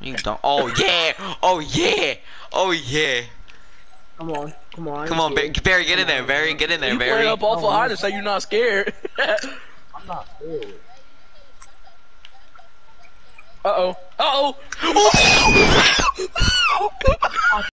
You don't. Oh yeah! Oh yeah! Oh yeah! Come on, come on. Come on, Barry, get in there. Barry, get in there. You Barry. playing up awful hard to say you're not scared. I'm not scared. Uh-oh. Uh-oh.